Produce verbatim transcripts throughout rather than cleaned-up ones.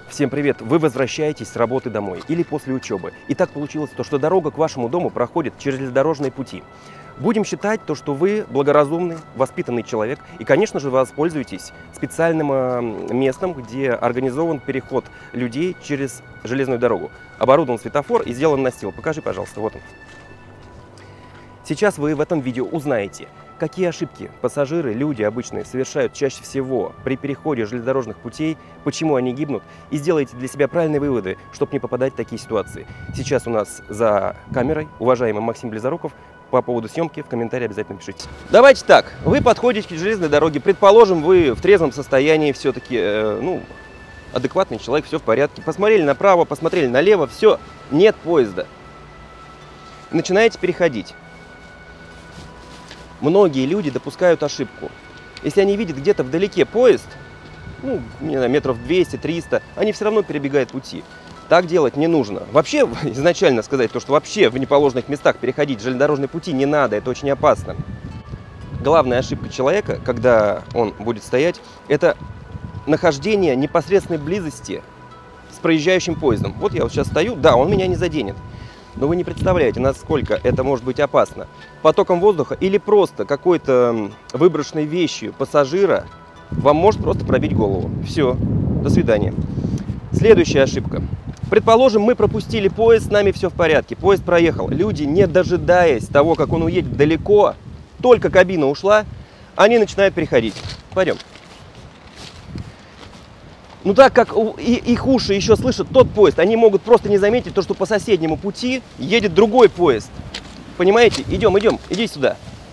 Всем привет! Вы возвращаетесь с работы домой или после учебы. И так получилось, то, что дорога к вашему дому проходит через железнодорожные пути. Будем считать, то, что вы благоразумный, воспитанный человек. И, конечно же, воспользуетесь специальным местом, где организован переход людей через железную дорогу. Оборудован светофор и сделан настил. Покажи, пожалуйста, вот он. Сейчас вы в этом видео узнаете, какие ошибки пассажиры, люди обычные, совершают чаще всего при переходе железнодорожных путей, почему они гибнут, и сделаете для себя правильные выводы, чтобы не попадать в такие ситуации. Сейчас у нас за камерой уважаемый Максим Близоруков. По поводу съемки в комментарии обязательно пишите. Давайте так, вы подходите к железной дороге, предположим, вы в трезвом состоянии, все-таки, э, ну, адекватный человек, все в порядке. Посмотрели направо, посмотрели налево, все, нет поезда. Начинаете переходить. Многие люди допускают ошибку. Если они видят где-то вдалеке поезд, ну, не знаю, метров двести-триста, они все равно перебегают пути. Так делать не нужно. Вообще, изначально сказать то, что вообще в неположенных местах переходить железнодорожные пути не надо, это очень опасно. Главная ошибка человека, когда он будет стоять, это нахождение непосредственной близости с проезжающим поездом. Вот я вот сейчас стою, да, он меня не заденет. Но вы не представляете, насколько это может быть опасно. Потоком воздуха или просто какой-то выброшенной вещью пассажира вам может просто пробить голову. Все, до свидания. Следующая ошибка. Предположим, мы пропустили поезд, с нами все в порядке. Поезд проехал. Люди, не дожидаясь того, как он уедет далеко, только кабина ушла, они начинают переходить. Пойдем. Ну так как их уши еще слышат тот поезд, они могут просто не заметить то, что по соседнему пути едет другой поезд. Понимаете? Идем, идем, иди сюда.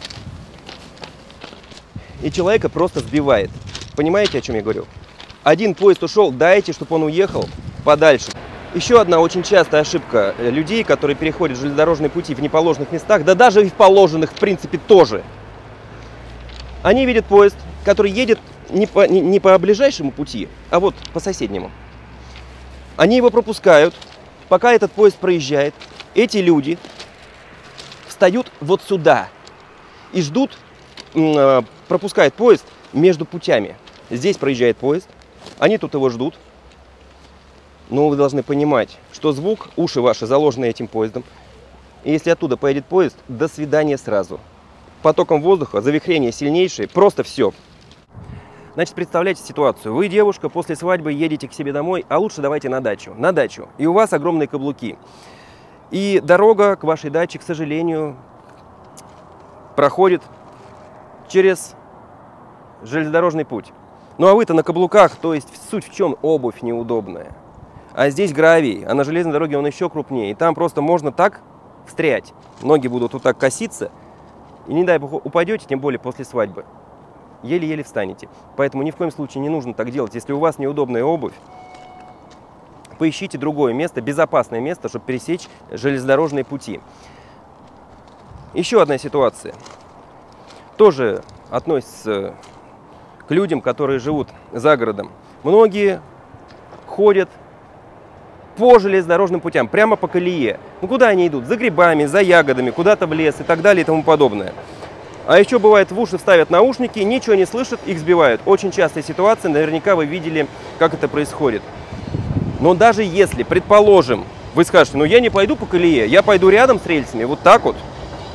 И человека просто сбивает. Понимаете, о чем я говорю? Один поезд ушел, дайте, чтобы он уехал подальше. Еще одна очень частая ошибка людей, которые переходят железнодорожные пути в неположенных местах, да даже и в положенных, в принципе, тоже. Они видят поезд, который едет не по, не, не по ближайшему пути, а вот по соседнему. Они его пропускают, пока этот поезд проезжает. Эти люди встают вот сюда и ждут, пропускают поезд между путями. Здесь проезжает поезд, они тут его ждут. Но вы должны понимать, что звук, уши ваши заложены этим поездом. И если оттуда поедет поезд, до свидания сразу. Потоком воздуха, завихрение сильнейшее, просто все. Значит, представляете ситуацию. Вы, девушка, после свадьбы едете к себе домой, а лучше давайте на дачу. На дачу. И у вас огромные каблуки. И дорога к вашей даче, к сожалению, проходит через железнодорожный путь. Ну а вы-то на каблуках, то есть суть в чем? Обувь неудобная. А здесь гравий, а на железной дороге он еще крупнее. И там просто можно так встрять. Ноги будут вот так коситься. И не дай бог упадете, тем более после свадьбы. Еле-еле встанете. Поэтому ни в коем случае не нужно так делать. Если у вас неудобная обувь, поищите другое место, безопасное место, чтобы пересечь железнодорожные пути. Еще одна ситуация. Тоже относится к людям, которые живут за городом. Многие ходят по железнодорожным путям, прямо по колее. Ну куда они идут? За грибами, за ягодами, куда-то в лес и так далее и тому подобное. А еще бывает, в уши вставят наушники, ничего не слышат, их сбивают. Очень частая ситуация, наверняка вы видели, как это происходит. Но даже если, предположим, вы скажете, ну я не пойду по колее, я пойду рядом с рельсами, вот так вот.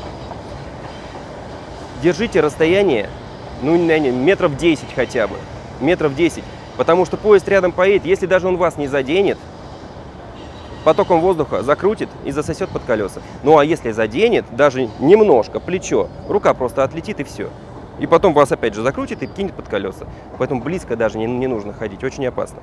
Держите расстояние, ну метров десять хотя бы, метров десять. Потому что поезд рядом поедет, если даже он вас не заденет, потоком воздуха закрутит и засосет под колеса. Ну а если заденет, даже немножко, плечо, рука просто отлетит и все. И потом вас опять же закрутит и кинет под колеса. Поэтому близко даже не, не нужно ходить, очень опасно.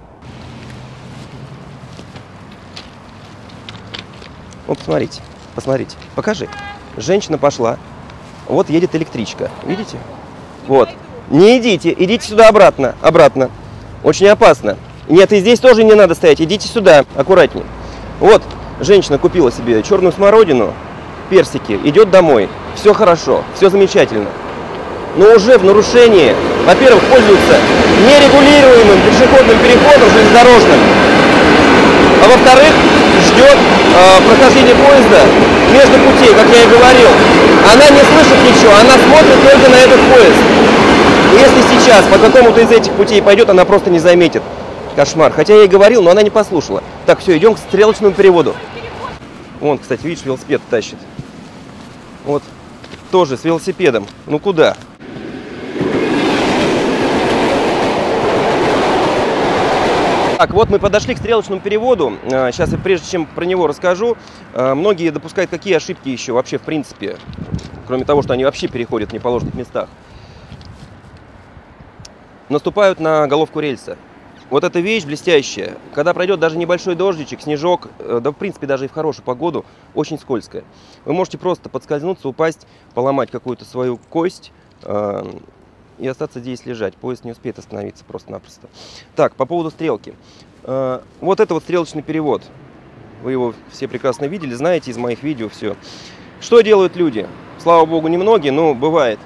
Вот посмотрите, посмотрите, покажи. Женщина пошла, вот едет электричка, видите? Вот, не идите, идите сюда обратно, обратно. Очень опасно. Нет, и здесь тоже не надо стоять, идите сюда, аккуратнее. Вот, женщина купила себе черную смородину, персики, идет домой. Все хорошо, все замечательно. Но уже в нарушении, во-первых, пользуется нерегулируемым пешеходным переходом железнодорожным, а во-вторых, ждет э, прохождения поезда между путей, как я и говорил. Она не слышит ничего, она смотрит только на этот поезд. И если сейчас по какому-то из этих путей пойдет, она просто не заметит. Кошмар. Хотя я ей говорил, но она не послушала. Так, все, идем к стрелочному переводу. Вон, кстати, видишь, велосипед тащит. Вот, тоже с велосипедом. Ну куда? Так, вот мы подошли к стрелочному переводу. Сейчас, прежде чем про него расскажу, многие допускают какие ошибки еще вообще в принципе, кроме того, что они вообще переходят в неположенных местах. Наступают на головку рельса. Вот эта вещь блестящая. Когда пройдет даже небольшой дождичек, снежок, да в принципе даже и в хорошую погоду, очень скользкая. Вы можете просто подскользнуться, упасть, поломать какую-то свою кость э, и остаться здесь лежать. Поезд не успеет остановиться просто-напросто. Так, по поводу стрелки. Э, вот это вот стрелочный перевод. Вы его все прекрасно видели, знаете из моих видео все. Что делают люди? Слава богу, немногие, но бывает.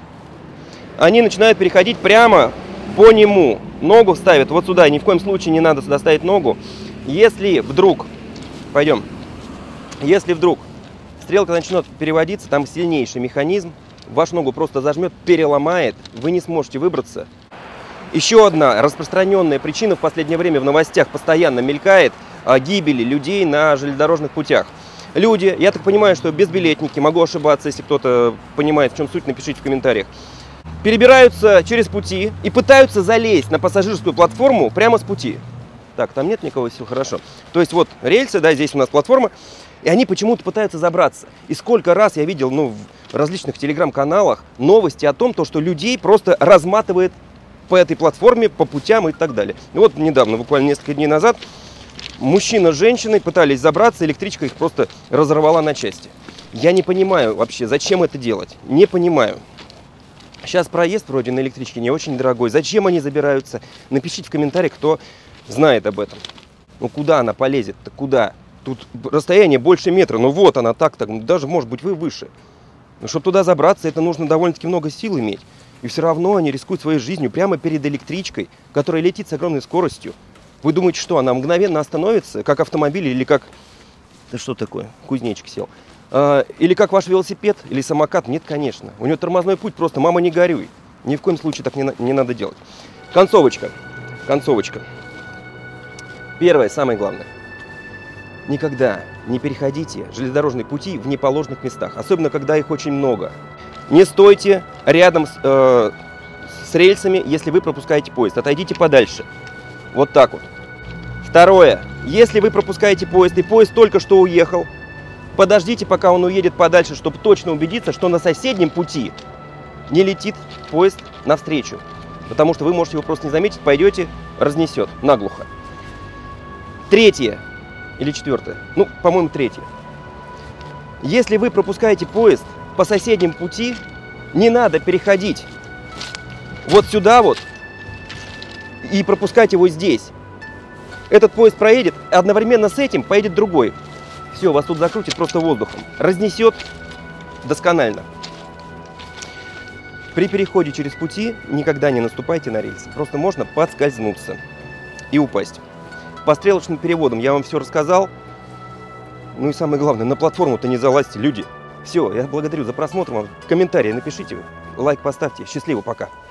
Они начинают переходить прямо по нему. Ногу ставят вот сюда. Ни в коем случае не надо сюда ставить ногу. Если вдруг, пойдем, если вдруг стрелка начнет переводиться, там сильнейший механизм, вашу ногу просто зажмет, переломает, вы не сможете выбраться. Еще одна распространенная причина в последнее время в новостях постоянно мелькает о гибели людей на железнодорожных путях. Люди, я так понимаю, что безбилетники, могу ошибаться, если кто-то понимает, в чем суть, напишите в комментариях, перебираются через пути и пытаются залезть на пассажирскую платформу прямо с пути. Так, там нет никого, все хорошо. То есть вот рельсы, да, здесь у нас платформа, и они почему-то пытаются забраться. И сколько раз я видел, ну, в различных телеграм-каналах новости о том, то, что людей просто разматывает по этой платформе, по путям и так далее. И вот недавно, буквально несколько дней назад, мужчина с женщиной пытались забраться, электричка их просто разорвала на части. Я не понимаю вообще, зачем это делать. Не понимаю. Сейчас проезд вроде на электричке не очень дорогой. Зачем они забираются? Напишите в комментариях, кто знает об этом. Ну куда она полезет-то? Куда? Тут расстояние больше метра. Ну вот она так-то. Даже может быть вы выше. Но чтобы туда забраться, это нужно довольно-таки много сил иметь. И все равно они рискуют своей жизнью прямо перед электричкой, которая летит с огромной скоростью. Вы думаете, что она мгновенно остановится, как автомобиль или как... Да что такое? Кузнечик сел. Или как ваш велосипед, или самокат? Нет, конечно. У него тормозной путь просто «мама, не горюй». Ни в коем случае так не, на, не надо делать. Концовочка. Концовочка. Первое, самое главное. Никогда не переходите железнодорожные пути в неположенных местах. Особенно, когда их очень много. Не стойте рядом с, э, с рельсами, если вы пропускаете поезд. Отойдите подальше. Вот так вот. Второе. Если вы пропускаете поезд, и поезд только что уехал, подождите, пока он уедет подальше, чтобы точно убедиться, что на соседнем пути не летит поезд навстречу. Потому что вы можете его просто не заметить, пойдете, разнесет наглухо. Третье или четвертое, ну, по-моему, третье. Если вы пропускаете поезд по соседнему пути, не надо переходить вот сюда вот и пропускать его здесь. Этот поезд проедет, одновременно с этим поедет другой. Все, вас тут закрутит просто воздухом. Разнесет досконально. При переходе через пути никогда не наступайте на рельсы. Просто можно подскользнуться и упасть. По стрелочным переводам я вам все рассказал. Ну и самое главное, на платформу-то не залазьте, люди. Все, я благодарю за просмотр. Комментарии напишите, лайк поставьте. Счастливо, пока.